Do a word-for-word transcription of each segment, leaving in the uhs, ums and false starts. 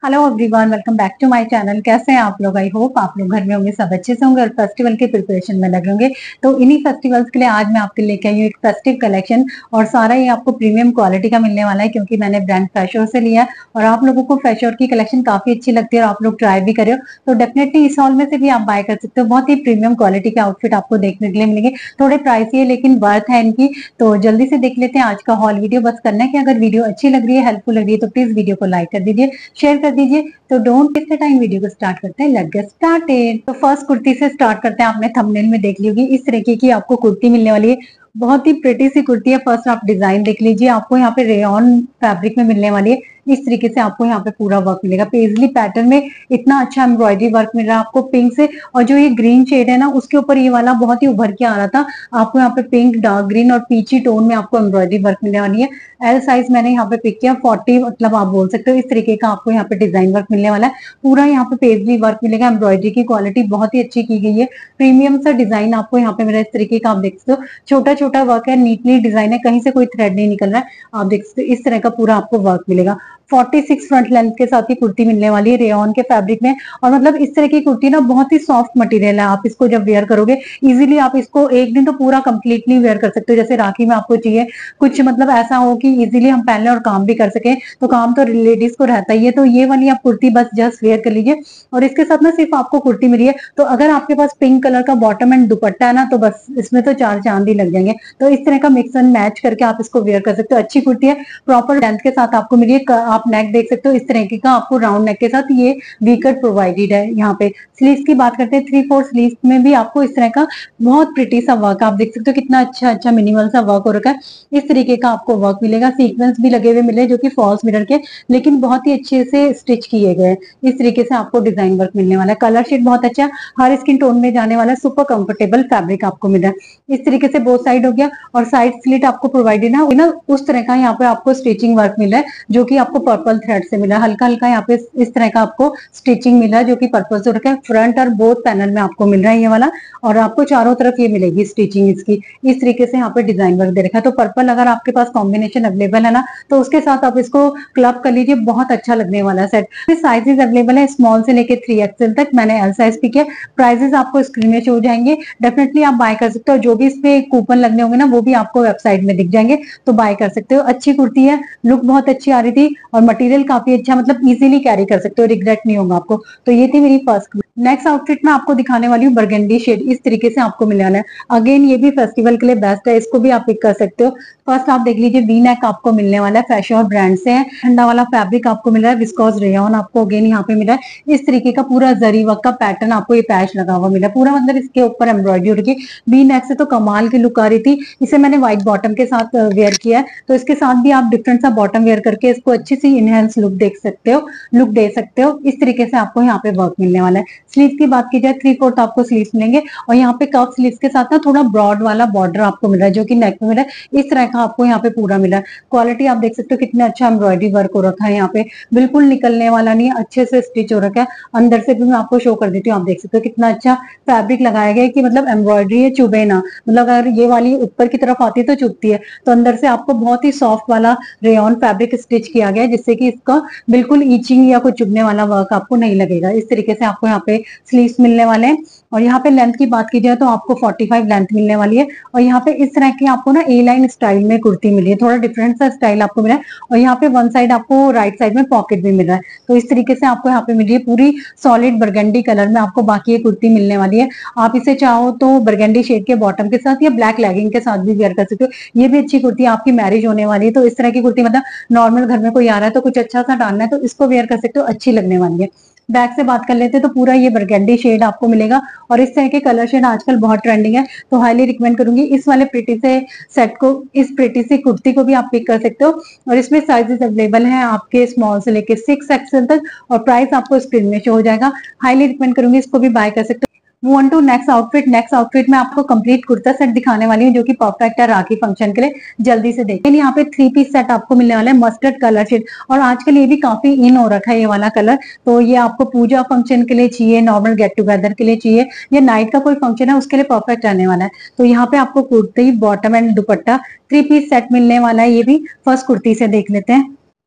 Hello everyone, welcome back to my channel. कैसे हैं आप लोग? आई होप आप लोग घर में होंगे, सब अच्छे से होंगे और फेस्टिवल के प्रिपरेशन में लगे होंगे। तो इन्हीं फेस्टिवल्स के लिए आज मैं आपके लेके आई हूँ एक फेस्टिव कलेक्शन, और सारा ये आपको प्रीमियम क्वालिटी का मिलने वाला है क्योंकि मैंने ब्रांड फ्रेशोर से लिया है। और आप लोगों को फ्रेशोर की कलेक्शन काफी अच्छी लगती है और आप लोग ट्राई भी करे हो तो डेफिनेटली इस हॉल में से भी आप बाय कर सकते हो। बहुत ही प्रीमियम क्वालिटी के आउटफिट आपको देखने के लिए मिलेंगे। थोड़े प्राइसी है लेकिन वर्थ है इनकी। तो जल्दी से देख लेते हैं आज का हॉल वीडियो। बस करना है कि अगर वीडियो अच्छी लग रही है, हेल्पफुल लग रही है तो प्लीज वीडियो को लाइक कर दीजिए, शेयर कर दीजिए। तो don't waste the time, video को स्टार्ट करते हैं। Let's get started. तो फर्स्ट कुर्ती से स्टार्ट करते हैं। आपने थंबनेल में देख ली होगी, इस तरीके की आपको कुर्ती मिलने वाली है। बहुत ही प्रिटी सी कुर्ती है। फर्स्ट आप डिजाइन देख लीजिए, आपको यहाँ पे रेयन फैब्रिक में मिलने वाली है। इस तरीके से आपको यहाँ पे पूरा वर्क मिलेगा। पेजली पैटर्न में इतना अच्छा एम्ब्रॉयडरी वर्क मिल रहा है आपको पिंक से। और जो ये ग्रीन शेड है ना, उसके ऊपर ये वाला बहुत ही उभर के आ रहा था। आपको यहाँ पे पिंक, डार्क ग्रीन और पीची टोन में आपको एम्ब्रॉयडरी वर्क मिलने वाली है। एल साइज मैंने यहाँ पे पिक किया, फोर्टी मतलब आप बोल सकते हो। इस तरीके का आपको यहाँ पे डिजाइन वर्क मिलने वाला है। पूरा यहाँ पे पेजली वर्क मिलेगा। एम्ब्रॉयडरी की क्वालिटी बहुत ही अच्छी की गई है। प्रीमियम सा डिजाइन आपको यहाँ पे मेरा इस तरीके का आप देख सकते हो। छोटा छोटा वर्क है, नीटली डिजाइन है, कहीं से कोई थ्रेड नहीं निकल रहा है। आप देख सकते हो इस तरह का पूरा आपको वर्क मिलेगा। छियालीस फ्रंट लेंथ के साथ ही कुर्ती मिलने वाली है रेयन के फैब्रिक में। और मतलब इस तरह की कुर्ती ना बहुत ही सॉफ्ट मटेरियल है। आप इसको जब वेयर करोगे इजीली आप इसको एक दिन तो पूरा कंप्लीटली वेयर कर सकते हो। जैसे राखी में आपको चाहिए कुछ मतलब ऐसा हो कि इजीली हम पहन लें और काम भी कर सकें, तो काम तो लेडीज को रहता ही है। तो ये वाली आप कुर्ती बस जस्ट वेयर कर लीजिए। और इसके साथ ना सिर्फ आपको कुर्ती मिली है, तो अगर आपके पास पिंक कलर का बॉटम एंड दुपट्टा है ना, तो बस इसमें तो चार चांद ही लग जाएंगे। तो इस तरह का मिक्स एंड मैच करके आप इसको वेयर कर सकते हो। अच्छी कुर्ती है, प्रॉपर लेंथ के साथ आपको मिली है। आप नेक देख सकते हो, इस तरीके का आपको राउंड नेक के साथ ये वी कट प्रोवाइडेड है। यहाँ पे स्लीव्स की बात करते हैं, थ्री फोर स्लीव्स में भी आपको इस तरह का बहुत प्रिटी सा वर्क आप देख सकते हो। कितना अच्छा अच्छा मिनिमल सा वर्क हो रखा है। इस तरीके का आपको वर्क मिलेगा। सीक्वेंस भी लगे हुए मिले जो कि फॉल्स मिरर के, लेकिन बहुत ही अच्छे से स्टिच किए गए। इस तरीके से आपको डिजाइन वर्क मिलने वाला है। कलर शेड बहुत अच्छा, हर स्किन टोन में जाने वाला सुपर कंफर्टेबल फैब्रिक आपको मिल रहा है। इस तरीके से बोथ साइड हो गया। और साइड स्लिट आपको प्रोवाइडेड है ना, उस तरह का यहाँ पे आपको स्टिचिंग वर्क मिला है जो कि आपको पर्पल थ्रेड से मिला है। हल्का हल्का यहाँ पे इस तरह का आपको स्टिचिंग मिला है जो कि पर्पल से रखा है। फ्रंट और बोथ पैनल में आपको मिल रहा है ये वाला। और आपको चारों तरफ ये मिलेगी स्टिचिंग इसकी। इस तरीके से यहाँ पे डिजाइन वर्क दे रखा है। तो पर्पल अगर आपके पास कॉम्बिनेशन अवेलेबल है ना, तो उसके साथ आप इसको क्लब कर लीजिए, बहुत अच्छा लगने वाला सेट। साइजेस अवेलेबल है स्मॉल से लेके थ्री एक्सएल तक। मैंने एल साइज पिक किया। प्राइजेस आपको स्क्रीन में शो हो जाएंगे, डेफिनेटली आप बाय कर सकते हो। जो भी इस पे कूपन लगने होंगे ना, वो भी आपको वेबसाइट में दिख जाएंगे, तो बाय कर सकते हो। अच्छी कुर्ती है, लुक बहुत अच्छी आ रही थी और मटेरियल काफी अच्छा, मतलब इजीली कैरी कर सकते हो, रिग्रेट नहीं होगा आपको। तो ये थी मेरी फर्स्ट। नेक्स्ट आउटफिट मैं आपको दिखाने वाली हूँ बर्गेंडी शेड। इस तरीके से आपको मिलने वाला है। अगेन ये भी फेस्टिवल के लिए बेस्ट है, इसको भी आप पिक कर सकते हो। फर्स्ट आप देख लीजिए, वी नेक आपको मिलने वाला है, फ्रेशोर ब्रांड से है। ठंडा वाला फैब्रिक आपको मिल रहा है, विस्कोस रेयन आपको अगेन यहाँ पे मिला है। इस तरीके का पूरा जरी वर्क का पैटर्न आपको ये पैच लगा हुआ मिला है पूरा, मतलब इसके ऊपर एम्ब्रॉयडरी हो रही है। वी नेक से तो कमाल की लुक आ रही थी। इसे मैंने व्हाइट बॉटम के साथ वेयर किया है, तो इसके साथ भी आप डिफरेंट सा बॉटम वेयर करके इसको अच्छी सी इनहेंस लुक देख सकते हो, लुक दे सकते हो। इस तरीके से आपको यहाँ पे वर्क मिलने वाला है। स्लीव की बात की जाए, थ्री फोर्थ आपको स्लीव मिलेंगे और यहाँ पे कफ स्लीव के साथ ना थोड़ा ब्रॉड वाला बॉर्डर आपको मिल रहा है जो कि नेक में मिल रहा है। इस तरह का आपको यहाँ पे पूरा मिला है। क्वालिटी आप देख सकते हो कितना अच्छा एम्ब्रॉयडरी वर्क हो रखा है। यहाँ पे बिल्कुल निकलने वाला नहीं है, अच्छे से स्टिच हो रखा है। अंदर से भी मैं आपको शो कर देती हूँ। आप देख सकते हो कितना अच्छा फैब्रिक लगाया गया है कि मतलब एम्ब्रॉयडरी है, चुभे ना। मतलब अगर ये वाली ऊपर की तरफ आती है तो चुभती है, तो अंदर से आपको बहुत ही सॉफ्ट वाला रेयन फैब्रिक स्टिच किया गया है जिससे कि इसका बिल्कुल ईचिंग या कुछ चुभने वाला वर्क आपको नहीं लगेगा। इस तरीके से आपको यहाँ पे स्लीव्स मिलने वाले हैं। और यहाँ पे लेंथ की बात की जाए तो आपको पैंतालीस लेंथ मिलने वाली है। और यहाँ पे इस तरह की आपको ना ए लाइन स्टाइल में कुर्ती मिली है, थोड़ा डिफरेंट सा स्टाइल आपको मिला है। और यहाँ पे वन साइड आपको राइट साइड में पॉकेट भी मिल रहा है। तो इस तरीके से आपको यहाँ पे मिली है पूरी सॉलिड बरगंडी कलर में आपको बाकी ये कुर्ती मिलने वाली है। आप इसे चाहो तो बरगंडी शेड के बॉटम के साथ या ब्लैक लेगिंग के साथ भी वेयर कर सकते हो। ये भी अच्छी कुर्ती, आपकी मैरिज होने वाली है तो इस तरह की कुर्ती, मतलब नॉर्मल घर में कोई आ रहा है तो कुछ अच्छा सा डालना है तो इसको वेयर कर सकते हो, अच्छी लगने वाली है। बैक से बात कर लेते हैं तो पूरा ये बरगंडी शेड आपको मिलेगा। और इस तरह के कलर शेड आजकल बहुत ट्रेंडिंग है, तो हाईली रिकमेंड करूंगी इस वाले प्रिटी से सेट को, इस प्रिटी से कुर्ती को भी आप पिक कर सकते हो। और इसमें साइजेस अवेलेबल हैं आपके स्मॉल से लेके सिक्स एक्सएल तक, और प्राइस आपको स्क्रीन में शो हो जाएगा। हाईली रिकमेंड करूंगी, इसको भी बाय कर सकते हो। Move on to next outfit. Next outfit में आपको कंप्लीट कुर्ता सेट दिखाने वाली हूँ जो कि परफेक्ट है राखी फंक्शन के लिए। जल्दी से देखिए, यहाँ पे थ्री पीस सेट आपको मिलने वाला है, मस्टर्ड कलर शेड। और आजकल ये भी काफी इन हो रखा है ये वाला कलर, तो ये आपको पूजा फंक्शन के लिए चाहिए, नॉर्मल गेट टुगेदर के लिए चाहिए, या नाइट का कोई फंक्शन है उसके लिए परफेक्ट रहने वाला है। तो यहाँ पे आपको kurti, bottom and dupatta three piece set मिलने वाला है। ये भी फर्स्ट कुर्ती से देख लेते हैं।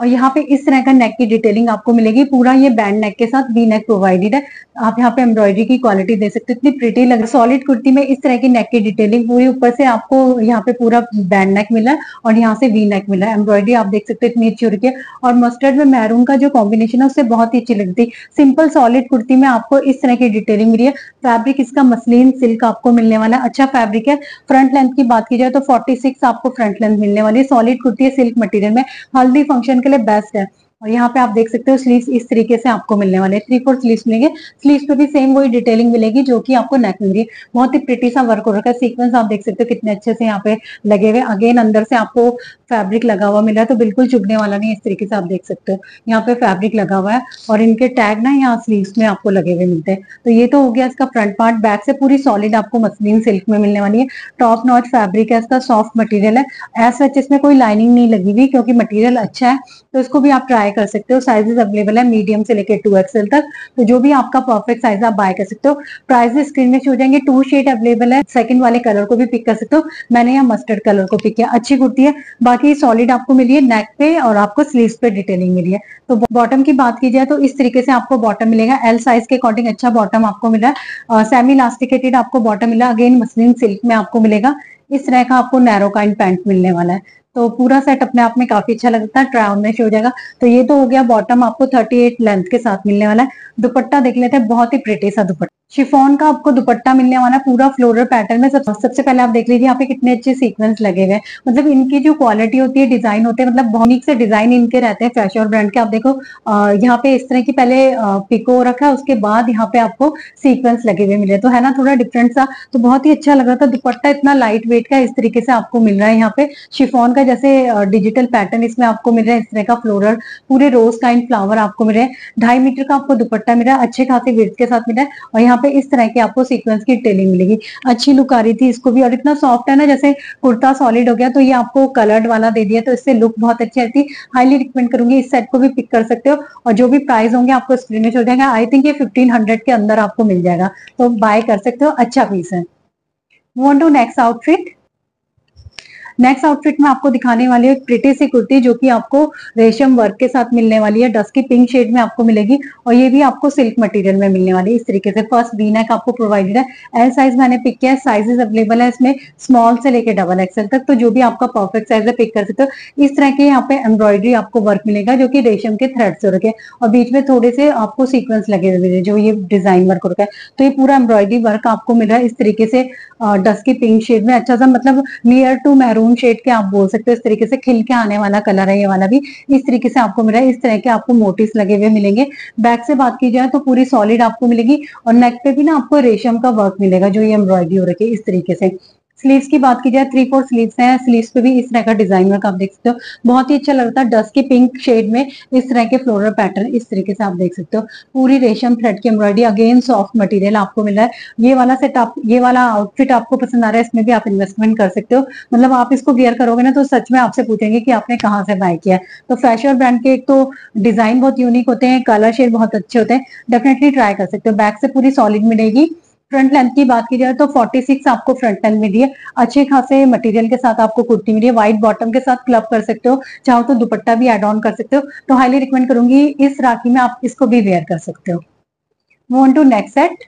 और यहाँ पे इस तरह का नेक की डिटेलिंग आपको मिलेगी, पूरा ये बैंड नेक के साथ वी नेक प्रोवाइडेड है। आप यहाँ पे एम्ब्रॉयडरी की क्वालिटी दे सकते हो, इतनी प्रिटी लग रही है। सॉलिड कुर्ती में इस तरह की नेक की डिटेलिंग पूरी, ऊपर से आपको यहाँ पे पूरा बैंड नेक मिला है और यहाँ से वी नेक मिला है। एम्ब्रॉयडरी आप देख सकते हो इतनी अच्छी हो रही है, और मस्टर्ड में मैरून का जो कॉम्बिनेशन है उससे बहुत ही अच्छी लगती है। सिंपल सॉलिड कुर्ती में आपको इस तरह की डिटेलिंग मिली है। फैब्रिक इसका मसलिन सिल्क आपको मिलने वाला है, अच्छा फैब्रिक है। फ्रंट लेंथ की बात की जाए तो छियालीस आपको फ्रंट लेंथ मिलने वाली है। सॉलिड कुर्ती है सिल्क मटेरियल में, हल्दी फंक्शन के लिए बेस्ट है। और यहाँ पे आप देख सकते हो स्लीव्स इस तरीके से आपको मिलने वाले हैं, थ्री फोर स्लीव्स मिलेंगे। स्लीव्स पे भी सेम वही डिटेलिंग मिलेगी जो कि आपको नेक में मिली है। बहुत ही प्रिटी सा वर्क हो रखा है, सीक्वेंस आप देख सकते हो कितने अच्छे से यहाँ पे लगे हुए। अगेन अंदर से आपको फैब्रिक लगा हुआ मिला है, तो बिल्कुल चुभने वाला नहीं, इस तरीके से आप देख सकते हो यहाँ पे फैब्रिक लगा हुआ है। और इनके टैग ना यहाँ स्लीव्स में आपको लगे हुए मिलते हैं। तो ये तो हो गया इसका फ्रंट पार्ट। बैक से पूरी सॉलिड आपको मसलिन सिल्क में मिलने वाली है। टॉप नॉच फैब्रिक है इसका, सॉफ्ट मटेरियल है। एज सच इसमें कोई लाइनिंग नहीं लगी हुई, क्योंकि मटेरियल अच्छा है, तो इसको भी आप ट्राई कर सकते हो। साइजेस अवेलेबल है मीडियम से लेकर टू एक्सएल तक, तो जो भी आपका परफेक्ट साइज आप बाय कर सकते हो। प्राइस स्क्रीन में शो जाएंगे। टू शेड अवेलेबल है, सेकंड वाले कलर को भी पिक कर सकते हो। मैंने यहाँ मस्टर्ड कलर को पिक किया, अच्छी कुर्ती है। बाकी सॉलिड आपको मिली है नेक पे, और आपको स्लीव्स पे डिटेलिंग मिली है। तो बॉटम की बात की जाए तो इस तरीके से आपको बॉटम मिलेगा। एल साइज के अकॉर्डिंग अच्छा बॉटम आपको मिला है। सेमी इलास्टिकेटेड आपको बॉटम मिला, अगेन मसलिन सिल्क में आपको मिलेगा। इस तरह का आपको नैरो काइंड पैंट मिलने वाला है। तो पूरा सेट अपने आप में काफी अच्छा लगता है, ट्राई ऑन में शो हो जाएगा। तो ये तो हो गया बॉटम आपको अड़तीस लेंथ के साथ मिलने वाला है। दुपट्टा देख लेते हैं, बहुत ही प्रिटी सा दुपट्टा, शिफॉन का आपको दुपट्टा मिलने वाला है, पूरा फ्लोरल पैटर्न में। सब, सबसे पहले आप देख लीजिए यहाँ पे कितने अच्छे सीक्वेंस लगे हुए हैं। मतलब इनकी जो क्वालिटी होती है, डिजाइन होते हैं, मतलब बहुत यूनिक से डिजाइन इनके रहते हैं फैशन ब्रांड के। आप देखो यहाँ पे इस तरह की पहले पिको रखा है, उसके बाद यहाँ पे आपको सीक्वेंस लगे हुए मिले, तो है ना थोड़ा डिफरेंट सा, तो बहुत ही अच्छा लग रहा था। दुपट्टा इतना लाइट वेट का इस तरीके से आपको मिल रहा है। यहाँ पे शिफॉन का जैसे डिजिटल पैटर्न इसमें आपको मिल रहा है, इस तरह का फ्लोरल पूरे रोज काइंड फ्लावर आपको मिल रहे हैं। ढाई मीटर का आपको दुपट्टा मिल रहा है, अच्छे खासे वेट के साथ मिल रहा है। और यहाँ पे इस तरह की आपको सीक्वेंस की टेलिंग मिलेगी, अच्छी लुक आ रही थी इसको भी। और इतना सॉफ्ट है ना, जैसे कुर्ता सॉलिड हो गया, तो ये आपको कलर्ड वाला दे दिया, तो इससे लुक बहुत अच्छी आती। हाईली रिकमेंड करूंगी, इस सेट को भी पिक कर सकते हो। और जो भी प्राइस होंगे आपको स्क्रीन में चल जाएगा। आई थिंक ये फिफ्टीन हंड्रेड के अंदर आपको मिल जाएगा, तो बाय कर सकते हो, अच्छा पीस है। Move on to next outfit. Next outfit में आपको दिखाने वाली है प्रिटी सी कुर्ती, जो कि आपको रेशम वर्क के साथ मिलने वाली है। डस्की पिंक शेड में आपको मिलेगी, और ये भी आपको सिल्क मटेरियल में मिलने वाली है। इस तरीके से फर्स्ट वी नेक आपको प्रोवाइडेड है। एल साइज मैंने पिक किया है, साइजेस अवेलेबल है इसमें स्मॉल से लेकर डबल एक्सएल तक, तो जो भी आपका परफेक्ट साइज है पिक कर सकते हो। इस तरह के यहाँ पे एम्ब्रॉयडरी आपको वर्क मिलेगा, जो कि रेशम के थ्रेड से रखे, और बीच में थोड़े से आपको सीक्वेंस लगे हुए हैं, जो ये डिजाइन वर्क हो रखा है। तो ये पूरा एम्ब्रॉयडरी वर्क आपको मिल रहा है इस तरीके से डस्की पिंक शेड में, अच्छा सा, मतलब नियर टू मैरून शेड के आप बोल सकते हो। इस तरीके से खिल के आने वाला कलर है ये वाला भी, इस तरीके से आपको मिला है। इस तरह के आपको मोटिव्स लगे हुए मिलेंगे। बैक से बात की जाए तो पूरी सॉलिड आपको मिलेगी, और नेक पे भी ना आपको रेशम का वर्क मिलेगा, जो ये एम्ब्रॉयडरी हो रखी है इस तरीके से। स्लीव्स की बात की जाए, थ्री फोर स्लीव्स हैं। स्लीव्स पे भी इस तरह का डिजाइन वर्क आप देख सकते हो, बहुत ही अच्छा लगता है। डस्ट की पिंक शेड में इस तरह के फ्लोरल पैटर्न इस तरीके से आप देख सकते हो। पूरी रेशम थ्रेड की एम्ब्रॉयडरी, अगेन सॉफ्ट मटेरियल आपको मिल रहा है। ये वाला सेट आप, ये वाला आउटफिट आपको पसंद आ रहा है, इसमें भी आप इन्वेस्टमेंट कर सकते हो। मतलब आप इसको वेयर करोगे ना, तो सच में आपसे पूछेंगे कि आपने कहाँ से बाय किया है। तो फैशन ब्रांड के एक तो डिजाइन बहुत यूनिक होते हैं, कलर शेड बहुत अच्छे होते हैं, डेफिनेटली ट्राई कर सकते हो। बैक से पूरी सॉलिड मिलेगी। फ्रंट लेंथ की बात की जाए तो छियालीस आपको फ्रंट लेंथ मिली है। अच्छे खासे मटेरियल के साथ आपको कुर्ती मिली है। व्हाइट बॉटम के साथ क्लब कर सकते हो, चाहो तो दुपट्टा भी एड ऑन कर सकते हो। तो हाईली रिकमेंड करूंगी, इस राखी में आप इसको भी वेयर कर सकते हो। Move on to next set.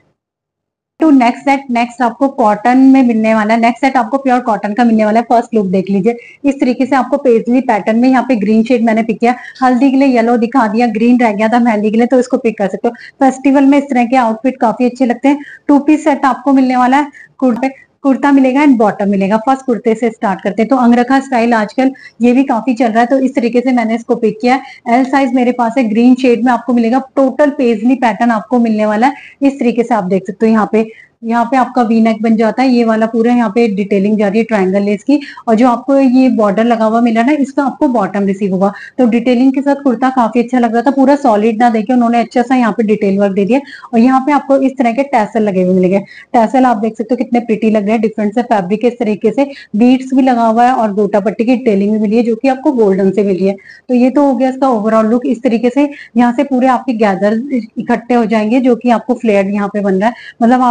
To next set, next आपको कॉटन में मिलने वाला है। नेक्स्ट सेट आपको प्योर कॉटन का मिलने वाला है। फर्स्ट लुक देख लीजिए, इस तरीके से आपको पेजली पैटर्न में, यहाँ पे ग्रीन शेड मैंने पिक किया। हल्दी के लिए येलो दिखा दिया, ग्रीन रह गया था मेहंदी के लिए, तो इसको पिक कर सकते हो। फेस्टिवल में इस तरह के आउटफिट काफी अच्छे लगते हैं। टू पीस सेट आपको मिलने वाला है। कुर्ते कुर्ता मिलेगा एंड बॉटम मिलेगा। फर्स्ट कुर्ते से स्टार्ट करते हैं, तो अंगरखा स्टाइल आजकल ये भी काफी चल रहा है, तो इस तरीके से मैंने इसको पिक किया है। एल साइज मेरे पास है, ग्रीन शेड में आपको मिलेगा। टोटल पेजली पैटर्न आपको मिलने वाला है। इस तरीके से आप देख सकते हो, यहाँ पे यहाँ पे आपका वी नेक बन जाता है। ये वाला पूरा यहाँ पे डिटेलिंग जा रही है ट्रायंगल लेस की, और जो आपको ये बॉर्डर लगा हुआ मिला ना, इसका आपको बॉटम रिसीव होगा। तो डिटेलिंग के साथ कुर्ता काफी अच्छा लग रहा था। पूरा सॉलिड ना देखे उन्होंने अच्छा सा यहाँ पे डिटेल वर्क दे दिया, और यहाँ पे आपको इस तरह के टैसल लगे हुए मिलेंगे। टैसल आप देख सकते हो कितने प्रिटी लग रहे हैं, डिफरेंट से फैब्रिक के इस तरीके से बीड्स भी लगा हुआ है, और गोटा पट्टी की डिटेलिंग भी मिली है, जो कि आपको गोल्डन से मिली है। तो ये तो हो गया इसका ओवरऑल लुक। इस तरीके से यहाँ से पूरे आपके गैदर इकट्ठे हो जाएंगे, जो कि आपको फ्लेयर यहाँ पे बन रहा है। मतलब आप बोल सकते हो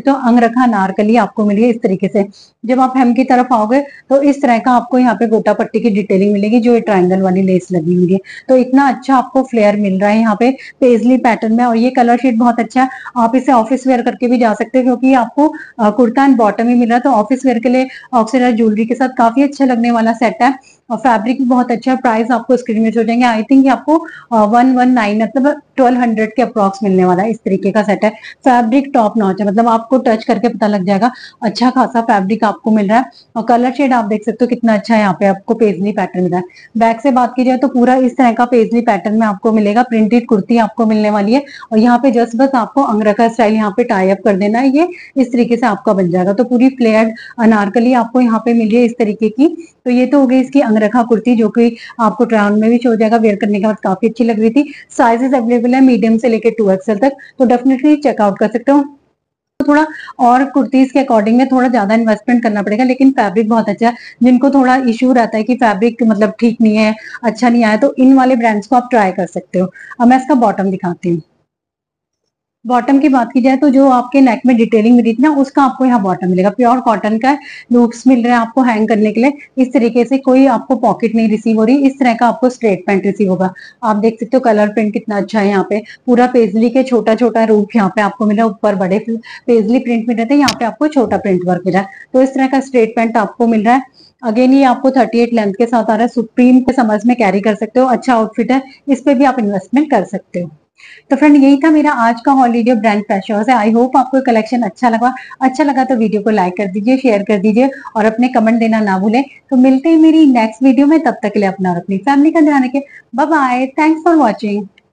सकते हो अंगरखा अनारकली आपको मिली है इस तरीके से। जब आप hem की तरफ आओगे तो इस तरह का आपको यहाँ पे गोटा पट्टी की डिटेलिंग मिलेगी, जो ये ट्रायंगल वाली लेस लगी हुई है। तो इतना अच्छा आपको फ्लेयर मिल रहा है यहाँ पे पेजली पैटर्न में, और ये कलर शेड बहुत अच्छा है। आप इसे ऑफिस वेयर करके भी जा सकते हो, क्योंकि आपको कुर्ता एंड बॉटम ही मिल रहा है। तो ऑफिस वेयर के लिए ऑक्सीडाइज ज्वेलरी के साथ काफी अच्छा लगने वाला सेट है, और फैब्रिक भी बहुत अच्छा है। प्राइस आपको स्क्रीन में हो जाएंगे, आई थिंक आपको वन वन नाइन मतलब ट्वेल्व हंड्रेड के अप्रॉक्स मिलने वाला है। इस तरीके का सेट है, फैब्रिक टॉप नॉच है, मतलब आपको टच करके पता लग जाएगा अच्छा खासा फैब्रिक आपको मिल रहा है। और कलर शेड आप देख सकते हो कितना अच्छा है, यहाँ पे आपको पेजली पैटर्न मिल रहा है। बैक से बात की जाए तो पूरा इस तरह का पेजली पैटर्न में आपको मिलेगा, प्रिंटेड कुर्ती आपको मिलने वाली है, और यहाँ पे जस्ट बस आपको अंगरखा स्टाइल यहाँ पे टाई अप कर देना है, ये इस तरीके से आपका बन जाएगा। तो पूरी फ्लेयर्ड अनारकली आपको यहाँ पे मिल रही है इस तरीके की। तो ये तो हो गई इसकी अंगरखा कुर्ती, जो कि आपको ट्राउन में भी शो हो जाएगा, वेयर करने के बाद काफी अच्छी लग रही थी। साइजेस अवेलेबल है मीडियम से लेकर टू एक्सएल तक, तो डेफिनेटली चेकआउट कर सकते हो। तो थोड़ा और कुर्तीज के अकॉर्डिंग में थोड़ा ज्यादा इन्वेस्टमेंट करना पड़ेगा, लेकिन फैब्रिक बहुत अच्छा है। जिनको थोड़ा इश्यू रहता है कि फैब्रिक मतलब ठीक नहीं है, अच्छा नहीं आया, तो इन वाले ब्रांड्स को आप ट्राई कर सकते हो। अब मैं इसका बॉटम दिखाती हूँ। बॉटम की बात की जाए तो जो आपके नेक में डिटेलिंग मिली थी ना, उसका आपको यहाँ बॉटम मिलेगा, प्योर कॉटन का। लूप्स मिल रहे हैं आपको हैंग करने के लिए इस तरीके से, कोई आपको पॉकेट नहीं रिसीव हो रही, इस तरह का आपको स्ट्रेट पैंट रिसीव होगा। आप देख सकते हो कलर प्रिंट कितना अच्छा है, यहाँ पे पूरा पेजली के छोटा छोटा रूप यहाँ पे आपको मिला, ऊपर बड़े पेजली प्रिंट मिल रहे थे, यहाँ पे आपको छोटा प्रिंट वर्क मिला है। तो इस तरह का स्ट्रेट पैंट आपको मिल रहा है। अगेन ये आपको थर्टी एट लेंथ के साथ आ रहा है, सुप्रीम के समर्स में कैरी कर सकते हो, अच्छा आउटफिट है, इस पे भी आप इन्वेस्टमेंट कर सकते हो। तो फ्रेंड यही था मेरा आज का हॉल वीडियो ब्रांड फ्रेशर से। आई होप आपको कलेक्शन अच्छा लगा। अच्छा लगा तो वीडियो को लाइक कर दीजिए, शेयर कर दीजिए, और अपने कमेंट देना ना भूलें। तो मिलते हैं मेरी नेक्स्ट वीडियो में, तब तक के लिए अपना और अपनी फैमिली का ध्यान रखें। Bye bye, thanks for watching.